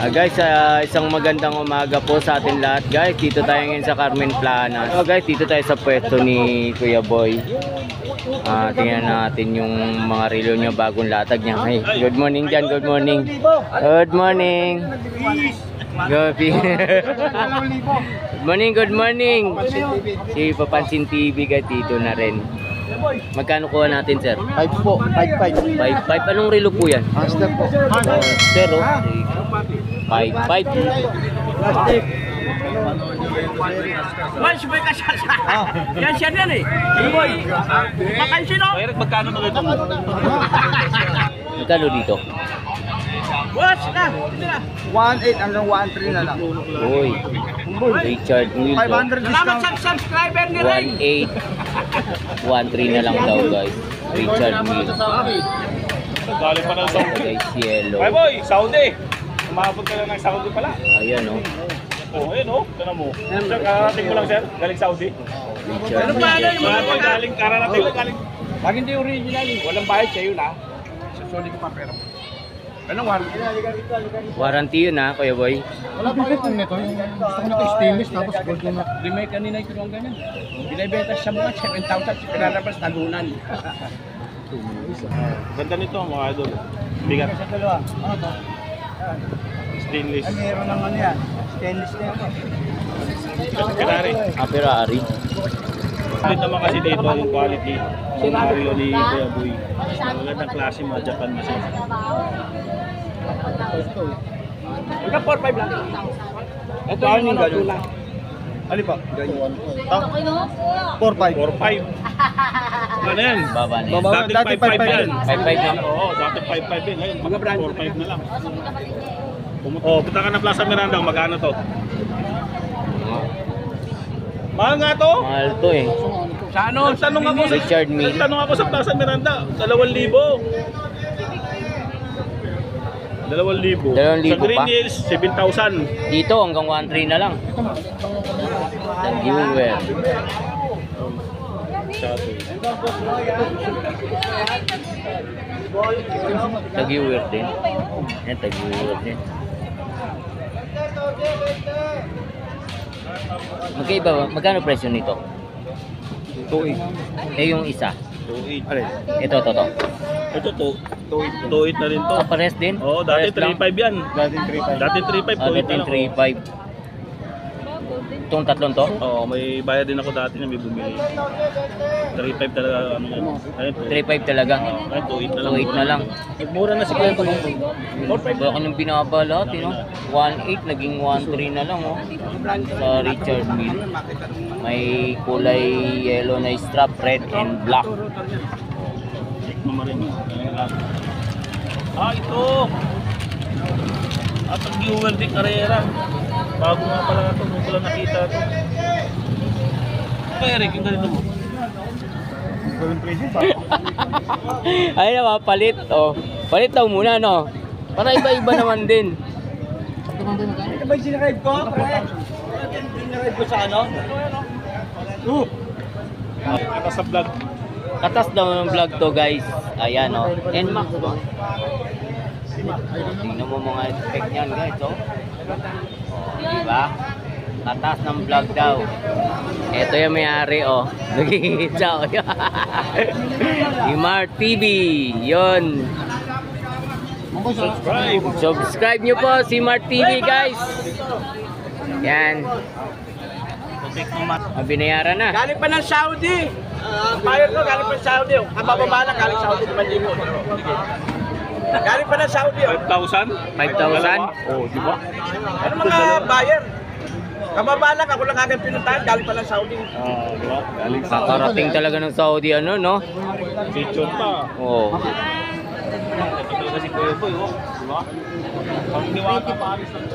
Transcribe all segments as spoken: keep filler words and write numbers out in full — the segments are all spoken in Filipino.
Ah, guys, uh, isang magandang umaga po sa atin lahat, guys. Dito tayo ngayon sa Carmen Planas. Oh, guys, dito tayo sa pwesto ni Kuya Boy. Ah, tingnan natin yung mga relo niya, bagong latag niya. Hey, good morning dyan, good morning. Good morning. Good morning, good morning. Si Papansin T V guys, dito na rin. Magkano kuha natin, sir? five po, five five. five five. Anong relo po yan? Master po. Master, oh. five five. Plastic. Boy, subay ka siya. Yan siya yan eh. Boy, makain sino? Magkano na ito? Magkano dito? Boss, na. one eight hanggang one three na lang. Uy, Richard Will. five hundred Salamat discount. sa subscriber ni Ray. one eight. one three na lang daw, guys. Richard Will. Galing pa ng Saudi. Guys, yellow. Ay boy, Saudi. Umabot ka lang ng Saudi pala. Ayan, oh. Oh, ayun oh. Tignan mo. Sir, kararating mo lang sir. Galing Saudi. Richard Ano pa, ano Will. yung mga Mga galing, kararating lang galing. Pag hindi original eh, walang bayad sa iyo na. Sa solid ko pa pera mo. Anong warranty? Warranty yun, ha, Kuya Boy. Wala pa rin nito. Gusto ko nito stainless tapos gold na. Di may kanina yung kinuha ganyan. Binibenta sa mga seven thousand sa pinarabas talunan. Ganda nito mga idol. Bigat. Sa dalawa. Ano to? Stainless. Ay, meron ng ano yan. Stainless na yan. Ferrari. Ah, Ferrari. Ulit naman kasi dito yung quality. Yung relo ni Kuya Boy. Magandang klase mga Japan machine. Hanggang four five lang. Ito yung mga tulang. Ali pa? Ganyan. four five. four five. Ano yan? Baba na yan. Baba. Dati Dati five five yan. five five na. Oo, dati five five yan. Ngayon, Mga brand. four five na lang. Oh, punta ka na Plaza Miranda. Magkano to? Mahal nga to. Mahal to, eh. Sa ano? Nagtanong ako sa Richard Mille. Nagtanong ako sa Plaza Miranda, dalawang libo. Dalawang libo. Dalawang libo Sa Green pa? Hills, seven thousand. Dito, hanggang one three na lang. The viewer. Tag-viewer din. Yan, tag-viewer din. Magkaiba ba? Magkano presyo nito? two eight. Eh, yung isa. two eight. Ito, ito, ito. Ito to. two eight na rin to. Ah, pares din? Oo, dati Pares lang? three five yan. Dati three five. Dati three five, Ah, two eight dati na lang. three five. Itong tatlong to? Oo, may bayad din ako dati na may bumili. three five talaga ano yan. Ayun, three five talaga. Ayun, two eight na lang. two eight na lang. Mura na si Kuya Boy. Baka nung binaba lahat, eh, no? one eight, naging one three na lang, oh. Sa Richard Mille. May kulay yellow na strap, red and black. Check mo ma rin. Ayun lang. Ah, ito! At ang Jewel de Carrera. Bago nga pala ito, nung ko lang nakita ito. Kaya Eric, yung ganito mo. Ay naman, palit, oh. Palit daw muna, no? Para iba-iba naman din. Ito ba yung sinaride ko? Sinaride ko sa ano? Uh! Ito sa vlog. Katas daw ng vlog to, guys. Ayan, oh. N MAX, oh. Tingnan mo mga effect niyan, guys, oh. Diba? Katas ng vlog daw. Ito yung may-ari, oh. Nagigitsa, oh. Imar T V. Yun. Subscribe! Subscribe nyo po si Mart T V, guys. Yan. Ah, binayaran na. Galing pa ng Saudi. Bayad ko, galing pa ng Saudi. Kabababa lang, galing Saudi. Di ba libo? Galing pa ng Saudi. five thousand? five thousand? Oh, di ba? Ano mga buyer? Kababa lang, ako lang agad pinuntahan. Galing pa ng Saudi. Ah, di ba? Galing sa Kakarating talaga ng Saudi, ano, no? picture pa. Oo. Ito talaga si Kuya Boy, oh. Di ba? Pag niwata pa alis lang.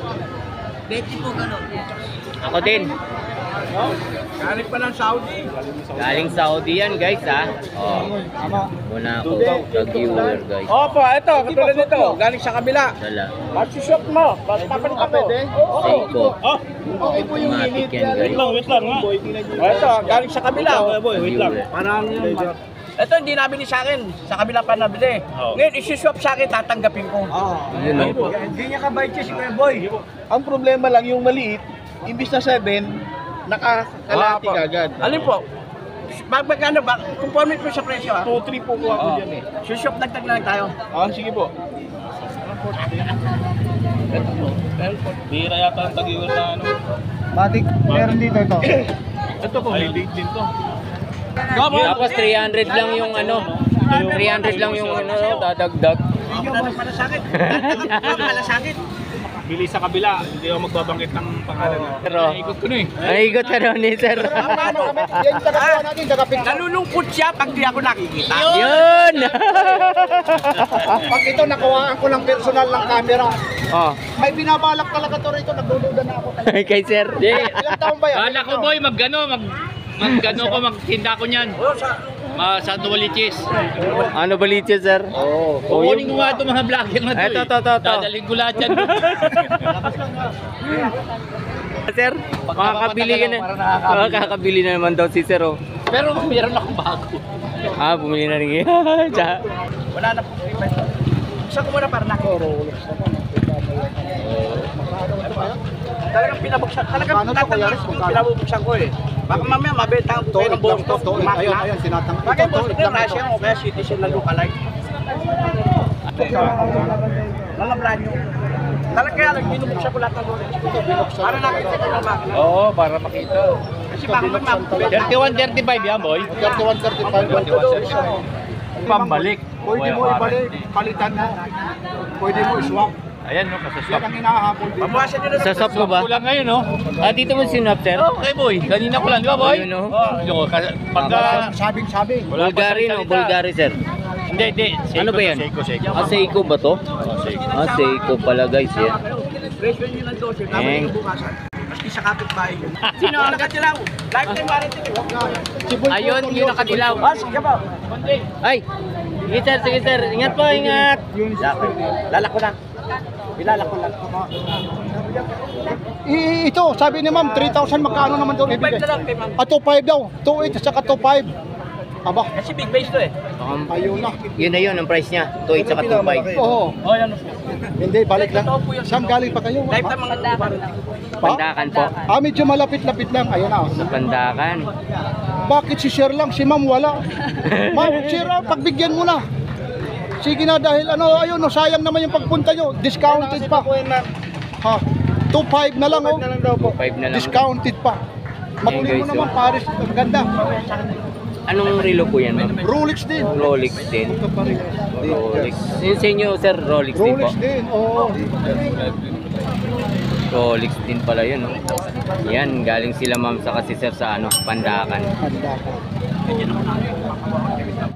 Ako din. Galing pa ng Saudi. Galing Saudi yan, guys, ha? Oh. Muna ako sa viewer, guys. Opo, ito, katulad nito. Galing sa kabila. Dala. Masusok mo. Papalit ako. Oo. Seiko. Oh! Matic yan, Wait guys. lang, wait lang nga. O, ito, galing sa kabila. Kuya Boy, wait lang. Viewer. Parang Ito hindi nabili sa akin, sa kabila pa nabili. Oo. Ngayon, isi-swap sa akin, tatanggapin ko. Yun, no? Hindi niya kabait siya si Kuya Boy. Ang problema lang yung maliit, imbis na seven, nakakalati Ah, po. agad. Alin po? Bag magkano ba? Conformate po sa presyo ha. two three po kuha ko Oo. dyan eh. Shop dagdag na lang tayo. Ah, sige po. Bira yata ang tag-iwan na ano. Matik, meron dito ito. Ito po, Ay, maliit din to. Tapos three hundred lang yung ano, three hundred lang yung ano, dadagdag. Hindi mo pala sa akin. Tatanggap pala sa akin. Bili sa kabila, hindi ako magbabanggit ng pangalan. Pero, Ikot ko na eh. naigot ka daw ni sir. Ano kami? Yan tagagawa natin, tagapin. Nalulungkot siya pag di ako nakikita. Yun! Pag ito nakuhaan ko ng personal ng camera, Oh, may binabalak talaga to rito, nagdududa na ako. kay sir. Ilang taon ba yan? Kala ko boy, magano, mag magano ko magtinda ko niyan. Oh, sa Ma sa Dualiches. Ano balita sir? Oo. Kukunin ko nga itong mga vlogger na to. Eto, eh. to, to, to. Dadaling ko lahat yan. Sir, makakabili ka na. Makakabili na naman daw si sir, oh. Pero meron akong bago. Ah, bumili na rin kayo. Tsa- wala na po. Isa ko muna para nakikita. Talagang pinabuksan. Talagang Paano to, Kuya Rex? tatanggapin pinabubuksan ko eh. Baka mamaya mabenta ang Toilet ng buong lang to, to. toilet. Ayun, ayun, sinatang. Bagay Ito, mo, toilet ito lang Russian ito. o kaya citizen na lookalike. Mga brand new. Talaga kaya lang, binubuksan ko lahat ng knowledge ko. Para nakita ko ng makina. Oo, para makita. Kasi baka mamaya. thirty-one, thirty-five yan boy. thirty-one, thirty-five. Pambalik. Pwede mo ibalik, palitan mo. Pwede mo iswap. Ayan no, kasaswap. Yan ang hinahabol dito. Pabukasan nyo na. Sa shop mo ba? Kulang ngayon no. Ah, dito mo sinap, sir? Okay boy, kanina ko lang, di ba boy? Ayun, no? Oh, yung kasi pagka Sabing-sabing. wala pa Bulgari, no? salita. Bulgari, sir. Hindi, hindi. Seiko Ano ba to, yan? Seiko, Seiko. Ah, Seiko ba to? Ah, Seiko pala, guys, yan. Presyo nyo ng dose. Tama Eh. yung bukasan. Maski sa kapitbahay nyo. Sino ang nakatilaw? Lifetime warranty. Ayun, yung nakadilaw. Ah, sige ba? Ay! Sige, sir, sige, sir. Ingat po, ingat. Lalak ko lang. Ilalak ko lang. I- ito, sabi ni ma'am, three thousand magkano naman daw Five ibigay? na lang kay ma'am. Ah, two five daw. two eight at saka two five. Aba, Kasi big base to eh. Um, ayun na. yun na yun, ang price niya. two eight saka two five. Oo. Oh, yan. Hindi, balik lang. Saan galing pa kayo? Lifetime ang warranty. Pandakan po. Ah, medyo malapit-lapit lang. Ayun na. Sa Pandakan. Bakit si Sir lang? Si ma'am wala. Ma'am, Sir, ah, pagbigyan mo na. Sige na dahil ano, ayun, no, sayang naman yung pagpunta nyo. Discounted pa. Ha? two five na lang, oh. two five na lang. Discounted pa. Makunin mo guys, naman, oh. Paris. Ang ganda. Anong relo po yan, ma'am? Rolex din. Rolex din. Ito pa rin. Rolex. Yung sa inyo, sir, Rolex din po. Rolex din, oo. Rolex din pala yun, no? Yan, galing sila, ma'am, sa kasi sir sa ano, Pandakan. Ganda.